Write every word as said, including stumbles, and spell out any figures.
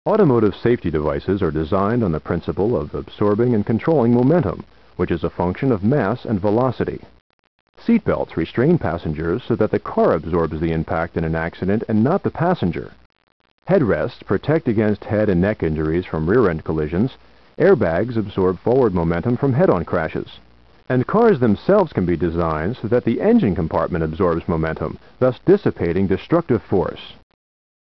Automotive safety devices are designed on the principle of absorbing and controlling momentum, which is a function of mass and velocity. Seatbelts restrain passengers so that the car absorbs the impact in an accident and not the passenger. Headrests protect against head and neck injuries from rear-end collisions. Airbags absorb forward momentum from head-on crashes. And cars themselves can be designed so that the engine compartment absorbs momentum, thus dissipating destructive force.